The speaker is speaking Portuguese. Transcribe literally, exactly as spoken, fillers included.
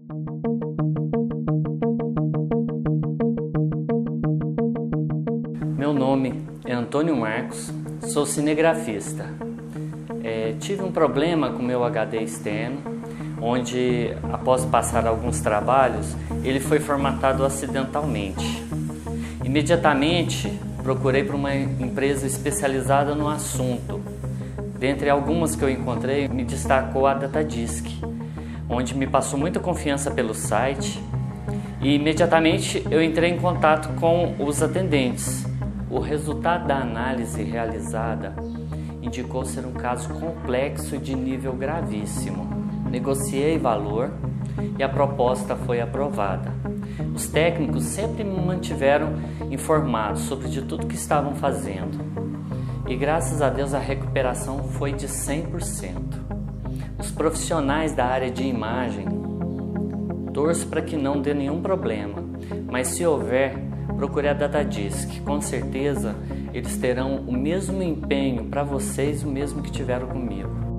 Meu nome é Antônio Marcos, sou cinegrafista. É, tive um problema com meu H D externo, onde após passar alguns trabalhos, ele foi formatado acidentalmente. Imediatamente procurei por uma empresa especializada no assunto. Dentre algumas que eu encontrei, me destacou a Datadisk, onde me passou muita confiança pelo site e imediatamente eu entrei em contato com os atendentes. O resultado da análise realizada indicou ser um caso complexo e de nível gravíssimo. Negociei valor e a proposta foi aprovada. Os técnicos sempre me mantiveram informado sobre de tudo que estavam fazendo. E graças a Deus a recuperação foi de cem por cento. Os profissionais da área de imagem, torço para que não dê nenhum problema, mas se houver, procure a Datadisk. Com certeza eles terão o mesmo empenho para vocês, o mesmo que tiveram comigo.